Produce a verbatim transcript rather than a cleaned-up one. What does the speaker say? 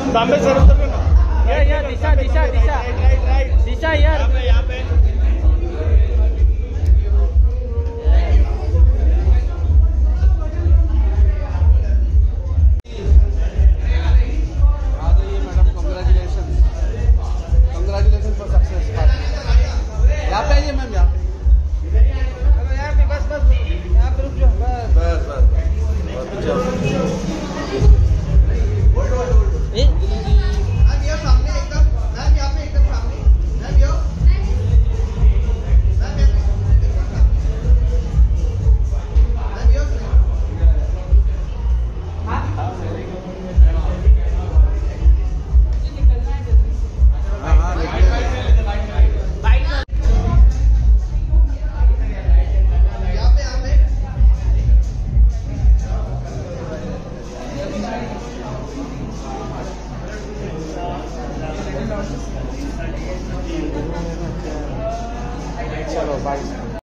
Bombay sir उधर ना यार यार दिशा दिशा दिशा राइट राइट दिशा यार यहाँ पे यहाँ पे कंग्रेचुलेशन फॉर सक्सेस यहाँ पे आइए मैम, यहाँ पे यहाँ पे बस बस यहाँ पे रुक जाओ बस बस बस मैम ये सामने एकदम, मैम यहाँ पे एकदम सामने, मैम यो मैम एकदम सामने, मैम यो हाँ हाँ चलो बाय।